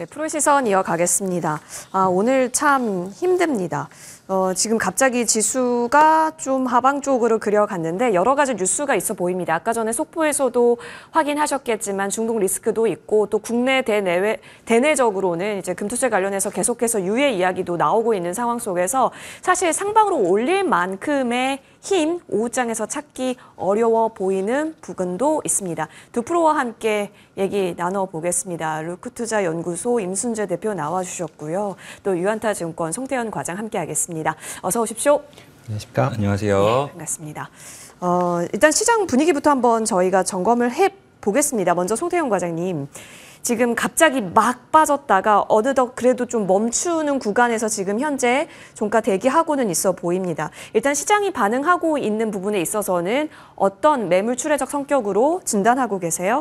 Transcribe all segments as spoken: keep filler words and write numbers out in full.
프로 시선 이어가겠습니다. 아, 오늘 참 힘듭니다. 어, 지금 갑자기 지수가 좀 하방 쪽으로 그려갔는데 여러 가지 뉴스가 있어 보입니다. 아까 전에 속보에서도 확인하셨겠지만 중동 리스크도 있고 또 국내 대내외, 대내적으로는 이제 금투세 관련해서 계속해서 유예 이야기도 나오고 있는 상황 속에서 사실 상방으로 올릴 만큼의 힘, 오후장에서 찾기 어려워 보이는 부분도 있습니다. 두 프로와 함께 얘기 나눠보겠습니다. 루크투자연구소 임순재 대표 나와주셨고요. 또 유한타증권 송태현 과장 함께하겠습니다. 어서 오십시오. 안녕하십니까? 안녕하세요. 네, 반갑습니다. 어, 일단 시장 분위기부터 한번 저희가 점검을 해보겠습니다. 먼저 송태현 과장님. 지금 갑자기 막 빠졌다가 어느덧 그래도 좀 멈추는 구간에서 지금 현재 종가 대기하고는 있어 보입니다. 일단 시장이 반응하고 있는 부분에 있어서는 어떤 매물 출회적 성격으로 진단하고 계세요?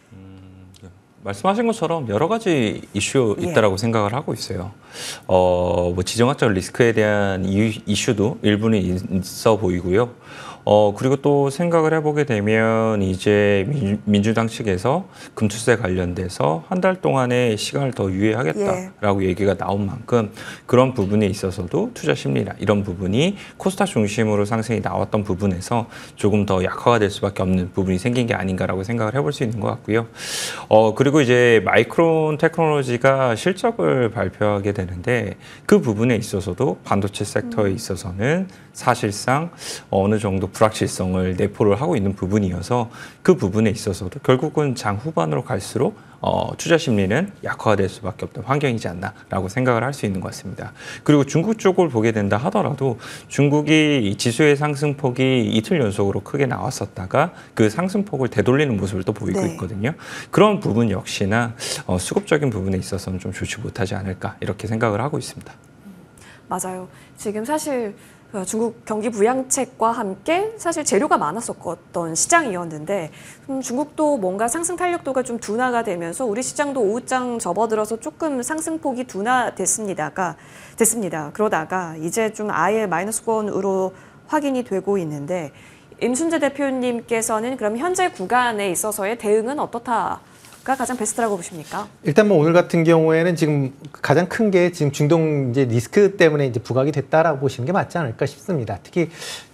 음, 말씀하신 것처럼 여러 가지 이슈 예. 있다라고 생각을 하고 있어요. 어, 뭐 지정학적 리스크에 대한 이슈도 일부는 있어 보이고요. 어, 그리고 또 생각을 해보게 되면 이제 민, 민주당 측에서 금투세 관련돼서 한 달 동안의 시간을 더 유예하겠다라고 예. 얘기가 나온 만큼 그런 부분에 있어서도 투자 심리나 이런 부분이 코스닥 중심으로 상승이 나왔던 부분에서 조금 더 약화가 될 수밖에 없는 부분이 생긴 게 아닌가라고 생각을 해볼 수 있는 것 같고요. 어, 그리고 이제 마이크론 테크놀로지가 실적을 발표하게 되는데 그 부분에 있어서도 반도체 섹터에 있어서는 사실상 어느 정도 불확실성을 내포를 하고 있는 부분이어서 그 부분에 있어서도 결국은 장 후반으로 갈수록 어, 투자 심리는 약화가 될 수밖에 없던 환경이지 않나라고 생각을 할 수 있는 것 같습니다. 그리고 중국 쪽을 보게 된다 하더라도 중국이 이 지수의 상승폭이 이틀 연속으로 크게 나왔었다가 그 상승폭을 되돌리는 모습을 또 보이고 네. 있거든요. 그런 부분 역시나 어, 수급적인 부분에 있어서는 좀 좋지 못하지 않을까 이렇게 생각을 하고 있습니다. 맞아요. 지금 사실 중국 경기 부양책과 함께 사실 재료가 많았었던 시장이었는데 음, 중국도 뭔가 상승 탄력도가 좀 둔화가 되면서 우리 시장도 오후장 접어들어서 조금 상승폭이 둔화됐습니다가 됐습니다. 그러다가 이제 좀 아예 마이너스권으로 확인이 되고 있는데 임순재 대표님께서는 그럼 현재 구간에 있어서의 대응은 어떻다? 가 가장 베스트라고 보십니까? 일단 뭐 오늘 같은 경우에는 지금 가장 큰 게 지금 중동 이제 리스크 때문에 이제 부각이 됐다라고 보시는 게 맞지 않을까 싶습니다. 특히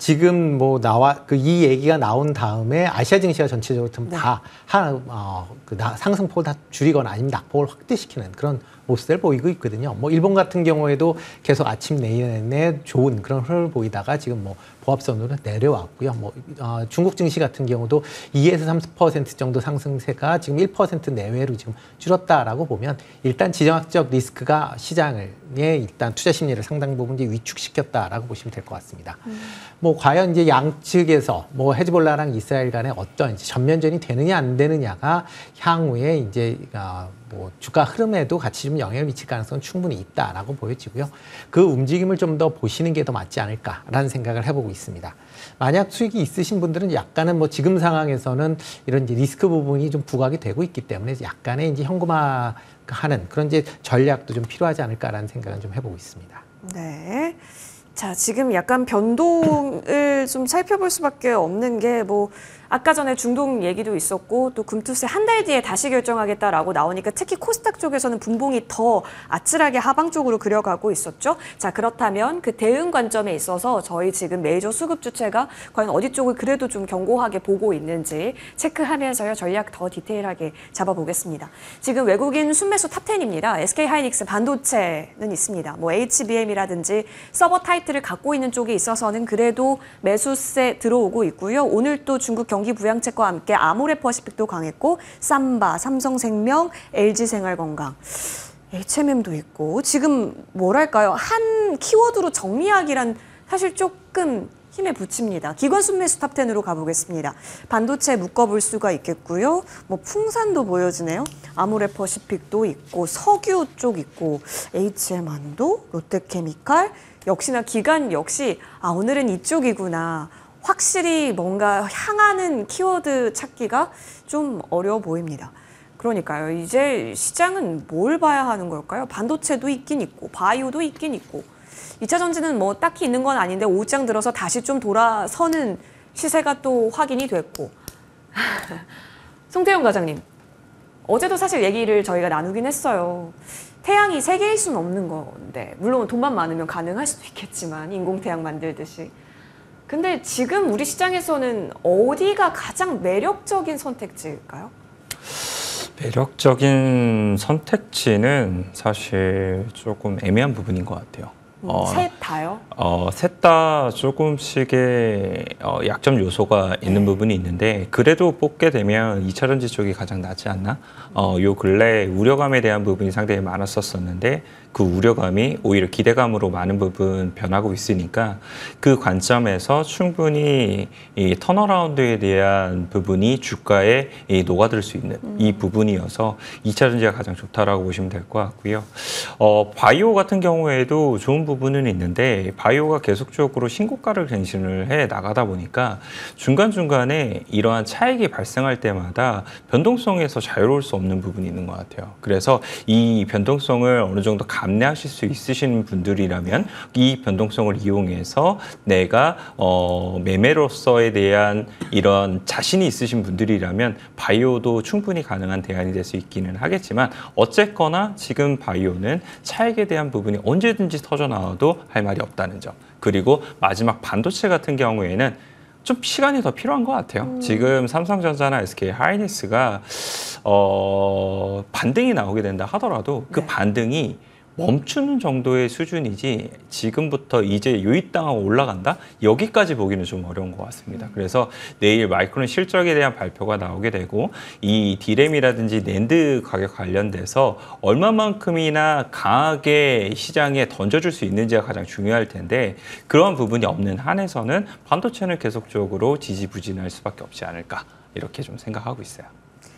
지금 뭐 나와 그 이 얘기가 나온 다음에 아시아 증시가 전체적으로 네. 다 한, 어, 그 상승폭을 다 줄이거나 아니면 낙폭을 확대시키는 그런 모습을 보이고 있거든요. 뭐 일본 같은 경우에도 계속 아침 내내 좋은 그런 흐름을 보이다가 지금 뭐 보합선으로 내려왔고요. 뭐 어, 중국 증시 같은 경우도 이에서 삼 퍼센트 정도 상승세가 지금 일 퍼센트 내외로 지금 줄었다라고 보면 일단 지정학적 리스크가 시장을 예, 일단 투자 심리를 상당 부분 이제 위축시켰다라고 보시면 될 것 같습니다. 음. 뭐 과연 이제 양측에서 뭐 헤즈볼라랑 이스라엘 간에 어떤 이제 전면전이 되느냐 안 되느냐가 향후에 이제 어, 뭐 주가 흐름에도 같이 좀 영향을 미칠 가능성은 충분히 있다라고 보여지고요. 그 움직임을 좀 더 보시는 게 더 맞지 않을까라는 생각을 해보고 있습니다. 만약 수익이 있으신 분들은 약간은 뭐 지금 상황에서는 이런 이제 리스크 부분이 좀 부각이 되고 있기 때문에 약간의 이제 현금화하는 그런 이제 전략도 좀 필요하지 않을까라는 생각을 좀 해보고 있습니다. 네. 자, 지금 약간 변동을 좀 살펴볼 수밖에 없는 게 뭐 아까 전에 중동 얘기도 있었고 또 금투세 한 달 뒤에 다시 결정하겠다라고 나오니까 특히 코스닥 쪽에서는 분봉이 더 아찔하게 하방 쪽으로 그려가고 있었죠. 자, 그렇다면 그 대응 관점에 있어서 저희 지금 메이저 수급 주체가 과연 어디 쪽을 그래도 좀 견고하게 보고 있는지 체크하면서요. 전략 더 디테일하게 잡아보겠습니다. 지금 외국인 순매수 탑텐입니다. 에스케이하이닉스 반도체는 있습니다. 뭐 에이치비엠이라든지 서버 타이틀을 갖고 있는 쪽에 있어서는 그래도 매수세 들어오고 있고요. 오늘 또 중국 경기 부양책과 함께 아모레퍼시픽도 강했고 삼바, 삼성생명, 엘지생활건강, 에이치엠엠도 있고 지금 뭐랄까요? 한 키워드로 정리하기란 사실 조금 힘에 부칩니다. 기관 순매수 탑텐으로 가보겠습니다. 반도체 묶어볼 수가 있겠고요. 뭐 풍산도 보여지네요. 아모레퍼시픽도 있고 석유 쪽 있고 에이치엠한도, 롯데케미칼 역시나 기관 역시 아 오늘은 이쪽이구나. 확실히 뭔가 향하는 키워드 찾기가 좀 어려워 보입니다. 그러니까요. 이제 시장은 뭘 봐야 하는 걸까요? 반도체도 있긴 있고 바이오도 있긴 있고 이 차 전지는 뭐 딱히 있는 건 아닌데 오후장 들어서 다시 좀 돌아서는 시세가 또 확인이 됐고 송태현 과장님. 어제도 사실 얘기를 저희가 나누긴 했어요. 태양이 세 개일 수는 없는 건데 물론 돈만 많으면 가능할 수도 있겠지만 인공태양 만들듯이. 근데 지금 우리 시장에서는 어디가 가장 매력적인 선택지일까요? 매력적인 선택지는 사실 조금 애매한 부분인 것 같아요. 음, 어, 셋 다요? 어, 셋 다 조금씩의 어, 약점 요소가 있는 네. 부분이 있는데 그래도 뽑게 되면 이차 전지 쪽이 가장 낫지 않나? 어, 요 근래 우려감에 대한 부분이 상당히 많았었었는데 그 우려감이 오히려 기대감으로 많은 부분 변하고 있으니까 그 관점에서 충분히 이 턴어라운드에 대한 부분이 주가에 이 녹아들 수 있는 음. 이 부분이어서 이차 전지가 가장 좋다라고 보시면 될 것 같고요. 어, 바이오 같은 경우에도 좋은 부분은 있는데 바이오가 계속적으로 신고가를 갱신을 해 나가다 보니까 중간중간에 이러한 차익이 발생할 때마다 변동성에서 자유로울 수 없는 부분이 있는 것 같아요. 그래서 이 변동성을 어느 정도 감내하실 수 있으신 분들이라면 이 변동성을 이용해서 내가 어, 매매로서에 대한 이런 자신이 있으신 분들이라면 바이오도 충분히 가능한 대안이 될 수 있기는 하겠지만 어쨌거나 지금 바이오는 차익에 대한 부분이 언제든지 터져 나와도 할 말이 없다는 점. 그리고 마지막 반도체 같은 경우에는 좀 시간이 더 필요한 것 같아요. 음. 지금 삼성전자나 에스케이 하이닉스가 어, 반등이 나오게 된다 하더라도 그 네. 반등이 멈추는 정도의 수준이지 지금부터 이제 요입당하고 올라간다? 여기까지 보기는 좀 어려운 것 같습니다. 그래서 내일 마이크론 실적에 대한 발표가 나오게 되고 이 디램이라든지 낸드 가격 관련돼서 얼마만큼이나 강하게 시장에 던져줄 수 있는지가 가장 중요할 텐데 그런 부분이 없는 한에서는 반도체는 계속적으로 지지부진할 수밖에 없지 않을까 이렇게 좀 생각하고 있어요.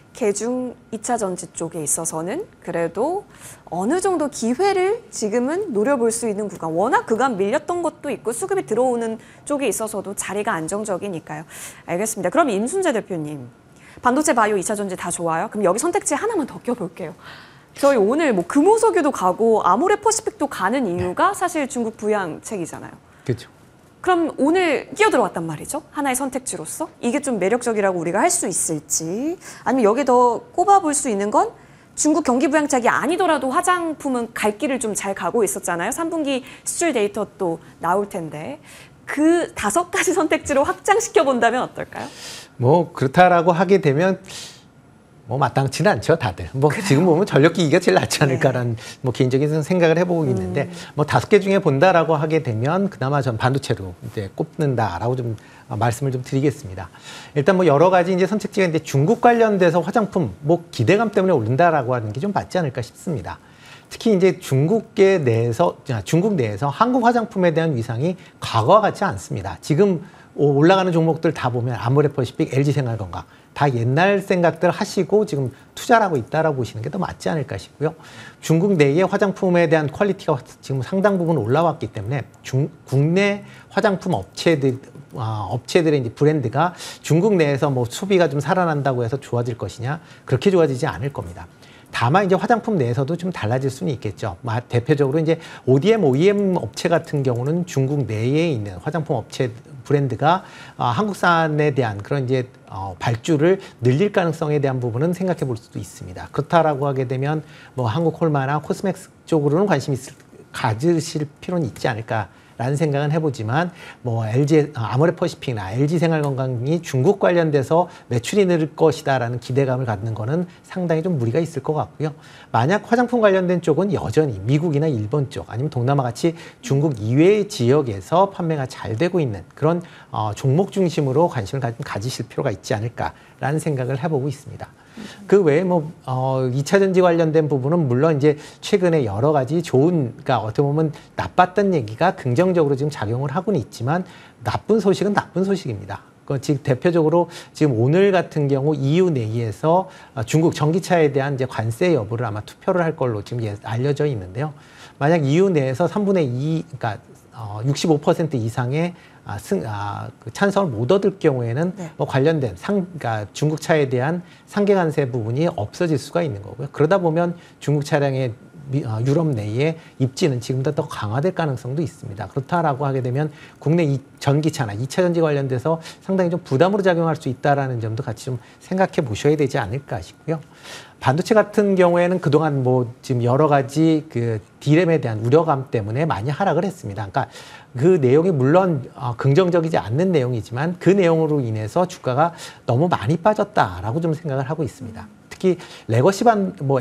개중 이차 전지 쪽에 있어서는 그래도 어느 정도 기회를 지금은 노려볼 수 있는 구간. 워낙 그간 밀렸던 것도 있고 수급이 들어오는 쪽에 있어서도 자리가 안정적이니까요. 알겠습니다. 그럼 임순재 대표님. 반도체, 바이오, 이차 전지 다 좋아요? 그럼 여기 선택지 하나만 더 껴볼게요. 저희 오늘 뭐 금호석유도 가고 아모레퍼시픽도 가는 이유가 사실 중국 부양책이잖아요. 그렇죠. 그럼 오늘 끼어들어왔단 말이죠. 하나의 선택지로서. 이게 좀 매력적이라고 우리가 할 수 있을지. 아니면 여기 더 꼽아볼 수 있는 건 중국 경기 부양책이 아니더라도 화장품은 갈 길을 좀 잘 가고 있었잖아요. 삼 분기 수출 데이터 또 나올 텐데. 그 다섯 가지 선택지로 확장시켜 본다면 어떨까요? 뭐 그렇다라고 하게 되면 뭐 마땅치는 않죠, 다들. 뭐 그래요. 지금 보면 전력기기가 제일 낫지 않을까라는 네. 뭐 개인적인 생각을 해보고 음. 있는데 뭐 다섯 개 중에 본다라고 하게 되면 그나마 전 반도체로 이제 꼽는다라고 좀 말씀을 좀 드리겠습니다. 일단 뭐 여러 가지 이제 선택지가 이제 중국 관련돼서 화장품 뭐 기대감 때문에 오른다라고 하는 게 좀 맞지 않을까 싶습니다. 특히 이제 중국계 내에서 중국 내에서 한국 화장품에 대한 위상이 과거와 같지 않습니다. 지금 올라가는 종목들 다 보면 아모레퍼시픽, 엘지생활건강 다 옛날 생각들 하시고 지금 투자를 하고 있다라고 보시는 게 더 맞지 않을까 싶고요. 중국 내의 화장품에 대한 퀄리티가 지금 상당 부분 올라왔기 때문에 중, 국내 화장품 업체들 어, 업체들의 이제 브랜드가 중국 내에서 뭐 소비가 좀 살아난다고 해서 좋아질 것이냐? 그렇게 좋아지지 않을 겁니다. 다만 이제 화장품 내에서도 좀 달라질 수는 있겠죠. 대표적으로 이제 오디엠, 오이엠 업체 같은 경우는 중국 내에 있는 화장품 업체 브랜드가 어, 한국산에 대한 그런 이제 어, 발주를 늘릴 가능성에 대한 부분은 생각해 볼 수도 있습니다. 그렇다라고 하게 되면 뭐 한국 콜마나 코스맥스 쪽으로는 관심 있을, 가지실 필요는 있지 않을까. 라는 생각은 해보지만 뭐 엘지 아모레퍼시픽이나 엘지생활건강이 중국 관련돼서 매출이 늘 것이다라는 기대감을 갖는 거는 상당히 좀 무리가 있을 것 같고요. 만약 화장품 관련된 쪽은 여전히 미국이나 일본 쪽 아니면 동남아 같이 중국 이외의 지역에서 판매가 잘 되고 있는 그런 어, 종목 중심으로 관심을 가, 가지실 필요가 있지 않을까라는 생각을 해보고 있습니다. 그 외에 뭐, 어, 이차 전지 관련된 부분은 물론 이제 최근에 여러 가지 좋은, 그러니까 어떻게 보면 나빴던 얘기가 긍정적으로 지금 작용을 하고는 있지만 나쁜 소식은 나쁜 소식입니다. 그 지금 대표적으로 지금 오늘 같은 경우 이유 내에서 중국 전기차에 대한 이제 관세 여부를 아마 투표를 할 걸로 지금 알려져 있는데요. 만약 이유 내에서 삼분의 이, 그러니까 어, 육십오 퍼센트 이상의 아, 승, 아, 그 찬성을 못 얻을 경우에는 네. 뭐 관련된 상, 그러니까 중국 차에 대한 상계 관세 부분이 없어질 수가 있는 거고요. 그러다 보면 중국 차량의 미, 어, 유럽 내의 입지는 지금보다 더 강화될 가능성도 있습니다. 그렇다라고 하게 되면 국내 이 전기차나 이 차 전지 관련돼서 상당히 좀 부담으로 작용할 수 있다라는 점도 같이 좀 생각해 보셔야 되지 않을까 싶고요. 반도체 같은 경우에는 그동안 뭐 지금 여러 가지 그 디램에 대한 우려감 때문에 많이 하락을 했습니다. 그러니까 그 내용이 물론 어, 긍정적이지 않는 내용이지만 그 내용으로 인해서 주가가 너무 많이 빠졌다라고 좀 생각을 하고 있습니다. 특히 레거시 반, 뭐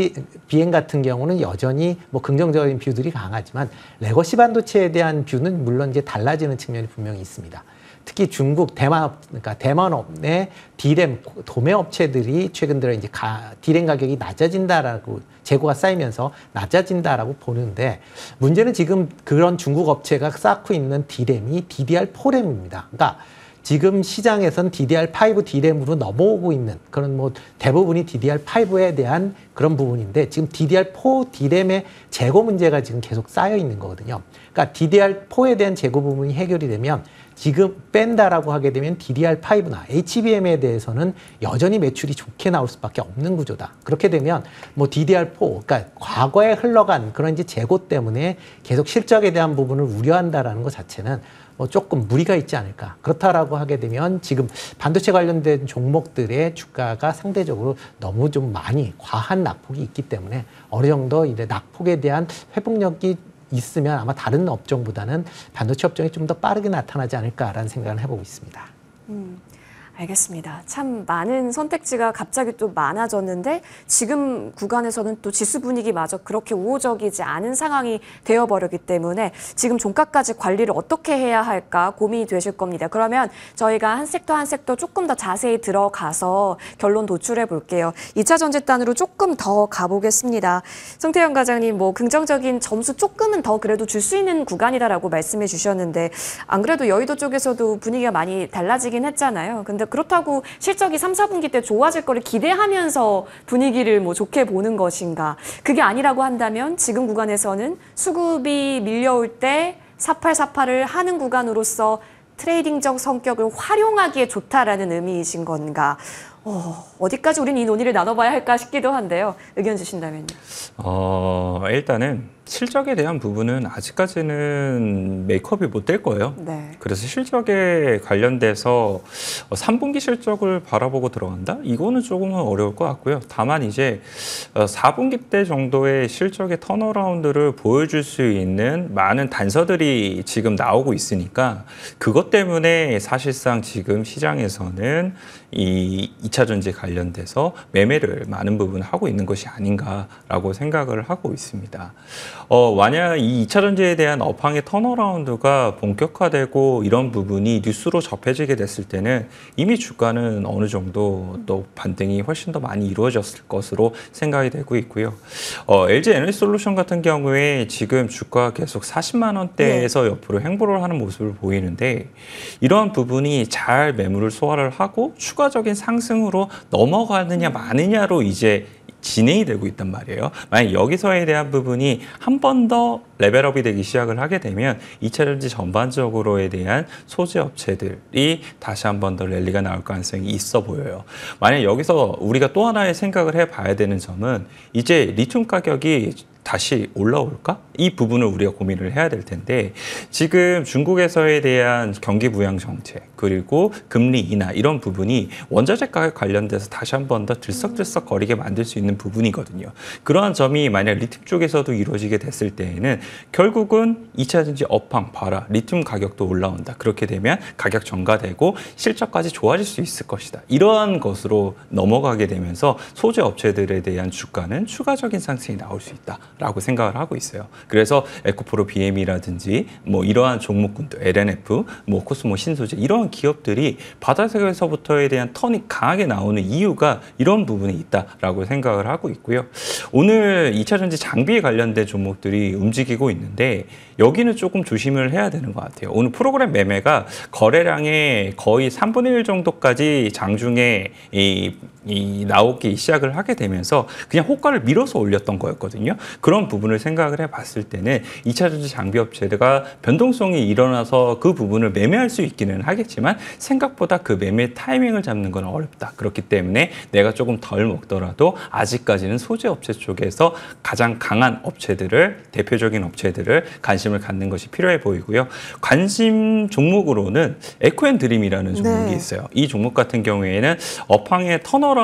에이치비엠 같은 경우는 여전히 뭐 긍정적인 뷰들이 강하지만 레거시 반도체에 대한 뷰는 물론 이제 달라지는 측면이 분명히 있습니다. 특히 중국, 대만, 그러니까 대만업 내 디램 도매 업체들이 최근 들어 이제 가, 디램 가격이 낮아진다라고 재고가 쌓이면서 낮아진다라고 보는데 문제는 지금 그런 중국 업체가 쌓고 있는 디램이 디디알포 램입니다. 그러니까 지금 시장에선 디디알 파이브 디램으로 넘어오고 있는 그런 뭐 대부분이 디디알 파이브에 대한 그런 부분인데 지금 디디알 포 디램의 재고 문제가 지금 계속 쌓여 있는 거거든요. 그러니까 디디알 포에 대한 재고 부분이 해결이 되면 지금 뺀다라고 하게 되면 디디알 파이브나 에이치비엠에 대해서는 여전히 매출이 좋게 나올 수밖에 없는 구조다. 그렇게 되면 뭐 디디알 포, 그러니까 과거에 흘러간 그런 이제 재고 때문에 계속 실적에 대한 부분을 우려한다라는 것 자체는 뭐 조금 무리가 있지 않을까. 그렇다라고 하게 되면 지금 반도체 관련된 종목들의 주가가 상대적으로 너무 좀 많이 과한 낙폭이 있기 때문에 어느 정도 이제 낙폭에 대한 회복력이 있으면 아마 다른 업종보다는 반도체 업종이 좀 더 빠르게 나타나지 않을까라는 생각을 해보고 있습니다. 음. 알겠습니다. 참 많은 선택지가 갑자기 또 많아졌는데 지금 구간에서는 또 지수 분위기마저 그렇게 우호적이지 않은 상황이 되어버렸기 때문에 지금 종가까지 관리를 어떻게 해야 할까 고민이 되실 겁니다. 그러면 저희가 한 섹터 한 섹터 조금 더 자세히 들어가서 결론 도출해 볼게요. 이 차 전지단으로 조금 더 가보겠습니다. 성태영 과장님 뭐 긍정적인 점수 조금은 더 그래도 줄 수 있는 구간이다라고 말씀해 주셨는데 안 그래도 여의도 쪽에서도 분위기가 많이 달라지긴 했잖아요. 근데 그렇다고 실적이 삼, 사분기 때 좋아질 거를 기대하면서 분위기를 뭐 좋게 보는 것인가? 그게 아니라고 한다면 지금 구간에서는 수급이 밀려올 때 사팔사팔을 하는 구간으로서 트레이딩적 성격을 활용하기에 좋다라는 의미이신 건가? 어, 어디까지 우리는 이 논의를 나눠봐야 할까 싶기도 한데요. 의견 주신다면요. 어, 일단은 실적에 대한 부분은 아직까지는 메이크업이 못 될 거예요. 네. 그래서 실적에 관련돼서 삼 분기 실적을 바라보고 들어간다? 이거는 조금은 어려울 것 같고요. 다만 이제 사 분기 때 정도의 실적의 턴어라운드를 보여줄 수 있는 많은 단서들이 지금 나오고 있으니까 그것 때문에 사실상 지금 시장에서는 이 이 차 전지 관련돼서 매매를 많은 부분 하고 있는 것이 아닌가라고 생각을 하고 있습니다. 어, 만약 이 이 차 전지에 대한 업황의 턴어라운드가 본격화되고 이런 부분이 뉴스로 접해지게 됐을 때는 이미 주가는 어느 정도 또 반등이 훨씬 더 많이 이루어졌을 것으로 생각이 되고 있고요. 어, 엘지 에너지솔루션 같은 경우에 지금 주가가 계속 사십만 원대에서 네. 옆으로 횡보를 하는 모습을 보이는데 이러한 부분이 잘 매물을 소화를 하고 추가적인 상승으로 넘어가느냐 마느냐로 이제 진행이 되고 있단 말이에요. 만약 여기서에 대한 부분이 한 번 더 레벨업이 되기 시작을 하게 되면 이 차 전지 전반적으로에 대한 소재 업체들이 다시 한 번 더 랠리가 나올 가능성이 있어 보여요. 만약 여기서 우리가 또 하나의 생각을 해봐야 되는 점은 이제 리튬 가격이 다시 올라올까? 이 부분을 우리가 고민을 해야 될 텐데 지금 중국에서에 대한 경기 부양 정책 그리고 금리 인하 이런 부분이 원자재 가격 관련돼서 다시 한 번 더 들썩들썩 거리게 만들 수 있는 부분이거든요. 그러한 점이 만약 리튬 쪽에서도 이루어지게 됐을 때에는 결국은 이 차 전지 업황 봐라. 리튬 가격도 올라온다. 그렇게 되면 가격 전가되고 실적까지 좋아질 수 있을 것이다. 이러한 것으로 넘어가게 되면서 소재 업체들에 대한 주가는 추가적인 상승이 나올 수 있다. 라고 생각을 하고 있어요. 그래서 에코프로 비엠이라든지 뭐 이러한 종목군들, 엘엔에프, 뭐 코스모 신소재 이러한 기업들이 바닥에서부터에 대한 턴이 강하게 나오는 이유가 이런 부분이 있다라고 생각을 하고 있고요. 오늘 이 차 전지 장비에 관련된 종목들이 움직이고 있는데 여기는 조금 조심을 해야 되는 것 같아요. 오늘 프로그램 매매가 거래량의 거의 삼분의 일 정도까지 장중에 이, 이 나오기 시작을 하게 되면서 그냥 호가를 밀어서 올렸던 거였거든요. 그런 부분을 생각을 해봤을 때는 이 차 전지 장비 업체가 변동성이 일어나서 그 부분을 매매할 수 있기는 하겠지만 생각보다 그 매매 타이밍을 잡는 건 어렵다. 그렇기 때문에 내가 조금 덜 먹더라도 아직까지는 소재 업체 쪽에서 가장 강한 업체들을 대표적인 업체들을 관심을 갖는 것이 필요해 보이고요. 관심 종목으로는 에코앤드림이라는 종목이 네. 있어요. 이 종목 같은 경우에는 업황의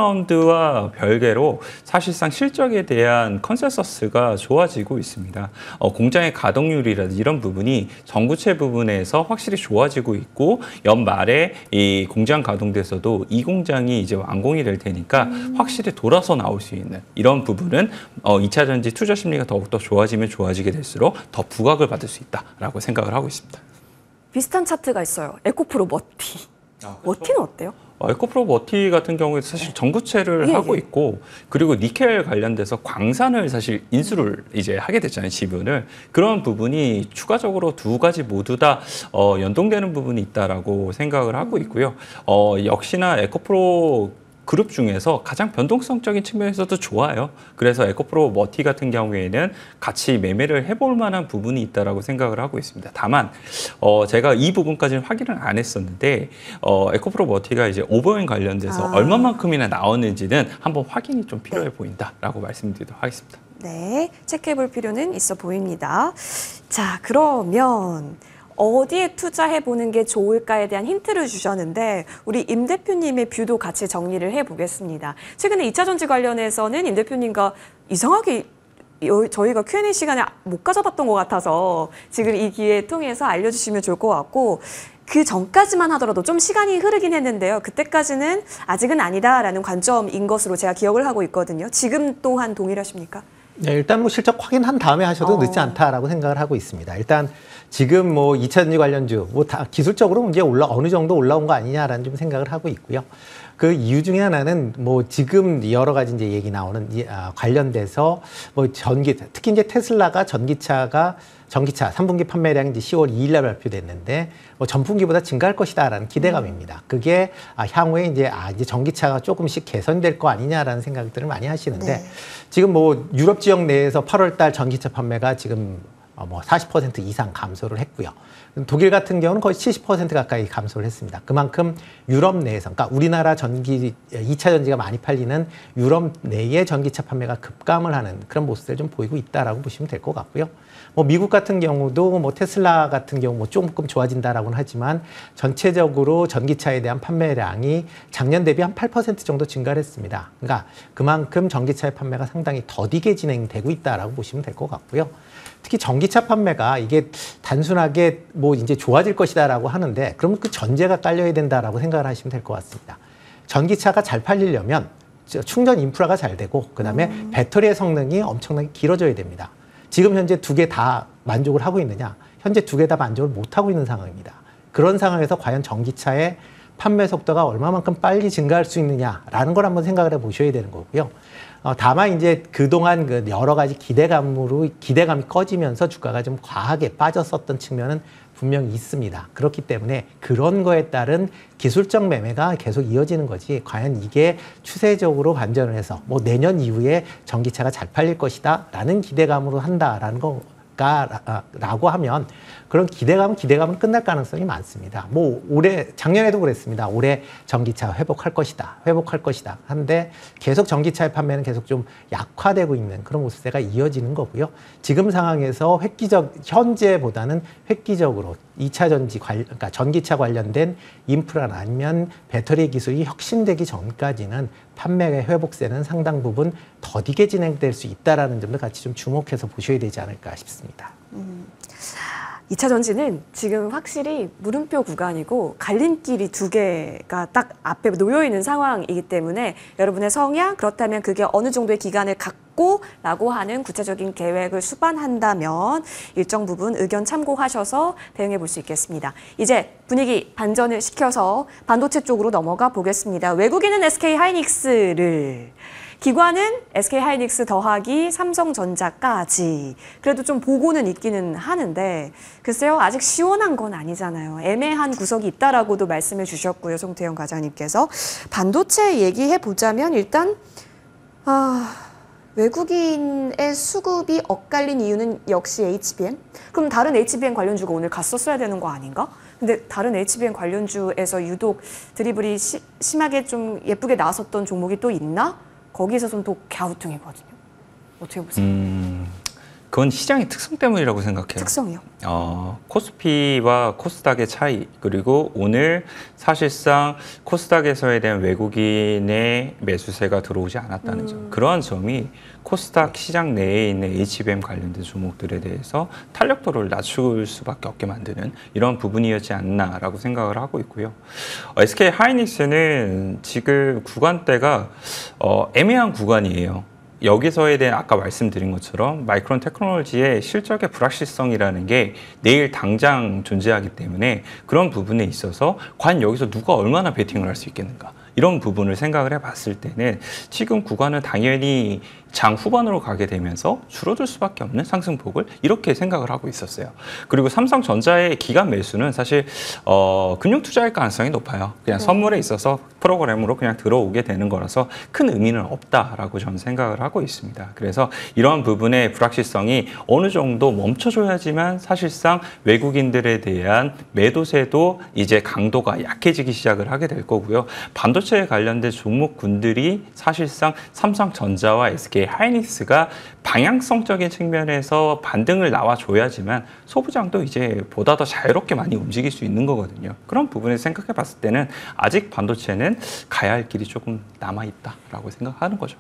턴어라운드와 별개로 사실상 실적에 대한 컨센서스가 좋아지고 있습니다. 어, 공장의 가동률이라든지 이런 부분이 전구체 부분에서 확실히 좋아지고 있고 연말에 이 공장 가동돼서도 이 공장이 이제 완공이 될 테니까 음. 확실히 돌아서 나올 수 있는 이런 부분은 어, 이 차 전지 투자 심리가 더욱더 좋아지면 좋아지게 될수록 더 부각을 받을 수 있다라고 생각을 하고 있습니다. 비슷한 차트가 있어요. 에코프로 머티. 아, 그렇죠. 머티는 어때요? 어, 에코프로 머티 같은 경우에 사실 전구체를 예, 하고 예. 있고 그리고 니켈 관련돼서 광산을 사실 인수를 이제 하게 됐잖아요, 지분을. 그런 부분이 추가적으로 두 가지 모두 다 어, 연동되는 부분이 있다라고 생각을 하고 있고요. 어, 역시나 에코프로 그룹 중에서 가장 변동성적인 측면에서도 좋아요. 그래서 에코프로 머티 같은 경우에는 같이 매매를 해볼 만한 부분이 있다라고 생각을 하고 있습니다. 다만 어, 제가 이 부분까지는 확인을 안 했었는데 어, 에코프로 머티가 이제 오버행 관련돼서 아. 얼마만큼이나 나왔는지는 한번 확인이 좀 필요해 보인다라고 말씀드리도록 하겠습니다. 네, 체크해볼 필요는 있어 보입니다. 자, 그러면 어디에 투자해보는 게 좋을까에 대한 힌트를 주셨는데 우리 임 대표님의 뷰도 같이 정리를 해보겠습니다. 최근에 이 차 전지 관련해서는 임 대표님과 이상하게 여, 저희가 큐 앤 에이 시간에 못 가져봤던 것 같아서 지금 이 기회 통해서 알려주시면 좋을 것 같고 그 전까지만 하더라도 좀 시간이 흐르긴 했는데요. 그때까지는 아직은 아니다라는 관점인 것으로 제가 기억을 하고 있거든요. 지금 또한 동일하십니까? 네, 일단 뭐 실적 확인한 다음에 하셔도 어. 늦지 않다라고 생각을 하고 있습니다. 일단 지금 뭐 이 차 전지 관련주 뭐 다 기술적으로 이제 올라 어느 정도 올라온 거 아니냐라는 좀 생각을 하고 있고요. 그 이유 중에 하나는 뭐 지금 여러 가지 이제 얘기 나오는 이, 아, 관련돼서 뭐 전기 특히 이제 테슬라가 전기차가 전기차 삼 분기 판매량이 이제 시월 이일날 발표됐는데 뭐 전분기보다 증가할 것이다라는 기대감입니다. 그게 아, 향후에 이제 아 이제 전기차가 조금씩 개선될 거 아니냐라는 생각들을 많이 하시는데 네. 지금 뭐 유럽 지역 내에서 팔월달 전기차 판매가 지금 어, 뭐 사십 퍼센트 이상 감소를 했고요. 독일 같은 경우는 거의 칠십 퍼센트 가까이 감소를 했습니다. 그만큼 유럽 내에서, 그러니까 우리나라 전기, 이 차 전지가 많이 팔리는 유럽 내의 전기차 판매가 급감을 하는 그런 모습을 좀 보이고 있다라고 보시면 될 것 같고요. 뭐 미국 같은 경우도 뭐 테슬라 같은 경우 뭐 조금 좋아진다라고는 하지만 전체적으로 전기차에 대한 판매량이 작년 대비 한 팔 퍼센트 정도 증가를 했습니다. 그러니까 그만큼 전기차의 판매가 상당히 더디게 진행되고 있다라고 보시면 될 것 같고요. 특히 전기차 판매가 이게 단순하게 뭐 이제 좋아질 것이다라고 하는데 그러면 그 전제가 깔려야 된다라고 생각을 하시면 될 것 같습니다. 전기차가 잘 팔리려면 충전 인프라가 잘 되고 그다음에 음. 배터리의 성능이 엄청나게 길어져야 됩니다. 지금 현재 두 개 다 만족을 하고 있느냐? 현재 두 개 다 만족을 못 하고 있는 상황입니다. 그런 상황에서 과연 전기차의 판매 속도가 얼마만큼 빨리 증가할 수 있느냐라는 걸 한번 생각을 해 보셔야 되는 거고요. 어, 다만 이제 그동안 그 여러 가지 기대감으로 기대감이 꺼지면서 주가가 좀 과하게 빠졌었던 측면은 분명히 있습니다. 그렇기 때문에 그런 거에 따른 기술적 매매가 계속 이어지는 거지 과연 이게 추세적으로 반전을 해서 뭐 내년 이후에 전기차가 잘 팔릴 것이다 라는 기대감으로 한다라는 거 라고 하면 그런 기대감은 기대감은 끝날 가능성이 많습니다. 뭐 올해 작년에도 그랬습니다. 올해 전기차 회복할 것이다. 회복할 것이다. 한데 계속 전기차의 판매는 계속 좀 약화되고 있는 그런 모습세가 이어지는 거고요. 지금 상황에서 획기적 현재보다는 획기적으로 이 차 전지 관 그러니까 전기차 관련된 인프라나 아니면 배터리 기술이 혁신되기 전까지는 판매의 회복세는 상당 부분 더디게 진행될 수 있다라는 점도 같이 좀 주목해서 보셔야 되지 않을까 싶습니다. 음. 이 차 전지는 지금 확실히 물음표 구간이고 갈림길이 두 개가 딱 앞에 놓여 있는 상황이기 때문에 여러분의 성향 그렇다면 그게 어느 정도의 기간을 갖고 라고 하는 구체적인 계획을 수반한다면 일정 부분 의견 참고하셔서 대응해 볼 수 있겠습니다. 이제 분위기 반전을 시켜서 반도체 쪽으로 넘어가 보겠습니다. 외국인은 에스케이 하이닉스를 기관은 에스케이 하이닉스 더하기 삼성전자까지 그래도 좀 보고는 있기는 하는데 글쎄요 아직 시원한 건 아니잖아요. 애매한 구석이 있다라고도 말씀해 주셨고요. 송태영 과장님께서 반도체 얘기해 보자면 일단 아, 외국인의 수급이 엇갈린 이유는 역시 에이치비엔? 그럼 다른 에이치비엔 관련주가 오늘 갔었어야 되는 거 아닌가? 근데 다른 에이치비엔 관련주에서 유독 드리블이 시, 심하게 좀 예쁘게 나왔었던 종목이 또 있나? 거기서 좀 또 갸우뚱이거든요. 어떻게 보세요? 음, 그건 시장의 특성 때문이라고 생각해요. 특성이요? 어, 코스피와 코스닥의 차이, 그리고 오늘 사실상 코스닥에서에 대한 외국인의 매수세가 들어오지 않았다는 음. 점. 그러한 점이 코스닥 시장 내에 있는 에이치비엠 관련된 종목들에 대해서 탄력도를 낮출 수밖에 없게 만드는 이런 부분이었지 않나라고 생각을 하고 있고요. 어, 에스케이 하이닉스는 지금 구간대가 어, 애매한 구간이에요. 여기서에 대한 아까 말씀드린 것처럼 마이크론 테크놀로지의 실적의 불확실성이라는 게 내일 당장 존재하기 때문에 그런 부분에 있어서 과연 여기서 누가 얼마나 베팅을 할 수 있겠는가, 이런 부분을 생각을 해봤을 때는 지금 구간은 당연히 장 후반으로 가게 되면서 줄어들 수밖에 없는 상승폭을 이렇게 생각을 하고 있었어요. 그리고 삼성전자의 기간 매수는 사실 어, 금융 투자일 가능성이 높아요. 그냥 선물에 있어서 프로그램으로 그냥 들어오게 되는 거라서 큰 의미는 없다라고 저는 생각을 하고 있습니다. 그래서 이러한 부분의 불확실성이 어느 정도 멈춰줘야지만 사실상 외국인들에 대한 매도세도 이제 강도가 약해지기 시작을 하게 될 거고요. 반도체에 관련된 종목군들이 사실상 삼성전자와 에스케이 하이닉스가 방향성적인 측면에서 반등을 나와줘야지만 소부장도 이제 보다 더 자유롭게 많이 움직일 수 있는 거거든요. 그런 부분을 생각해 봤을 때는 아직 반도체는 가야 할 길이 조금 남아있다라고 생각하는 거죠.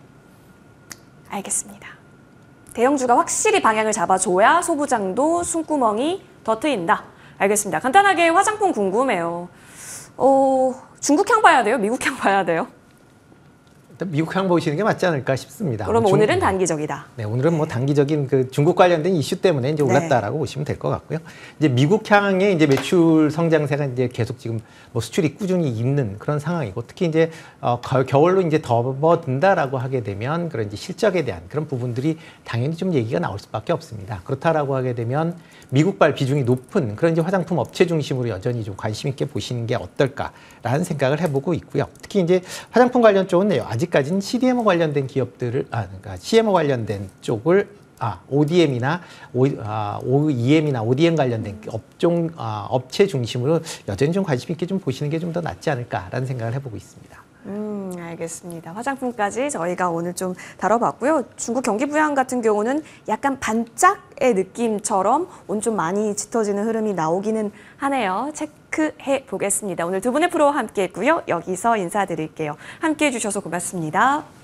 알겠습니다. 대형주가 확실히 방향을 잡아줘야 소부장도 숨구멍이 더 트인다. 알겠습니다. 간단하게 화장품 궁금해요. 어, 중국향 봐야 돼요? 미국향 봐야 돼요? 일단 미국향 보시는 게 맞지 않을까 싶습니다. 그럼 중- 오늘은 단기적이다. 네, 오늘은 뭐 단기적인 그 중국 관련된 이슈 때문에 이제 올랐다라고 네. 보시면 될 것 같고요. 이제 미국 향의 이제 매출 성장세가 이제 계속 지금 뭐 수출이 꾸준히 있는 그런 상황이고, 특히 이제 어, 겨- 겨울로 이제 접어든다라고 하게 되면 그런 이제 실적에 대한 그런 부분들이 당연히 좀 얘기가 나올 수밖에 없습니다. 그렇다라고 하게 되면 미국발 비중이 높은 그런 이제 화장품 업체 중심으로 여전히 좀 관심 있게 보시는 게 어떨까라는 생각을 해보고 있고요. 특히 이제 화장품 관련 쪽은 아직까지는 씨디엠오 관련된 기업들을 아 그러니까 씨엠오 관련된 쪽을 아 오디엠이나 오, 아, 오이엠이나 오디엠 관련된 업종 아, 업체 중심으로 여전히 좀 관심 있게 좀 보시는 게 좀 더 낫지 않을까라는 생각을 해보고 있습니다. 음, 알겠습니다. 화장품까지 저희가 오늘 좀 다뤄봤고요. 중국 경기 부양 같은 경우는 약간 반짝의 느낌처럼 오늘 좀 많이 짙어지는 흐름이 나오기는 하네요. 체크해 보겠습니다. 오늘 두 분의 프로와 함께 했고요. 여기서 인사드릴게요. 함께 해주셔서 고맙습니다.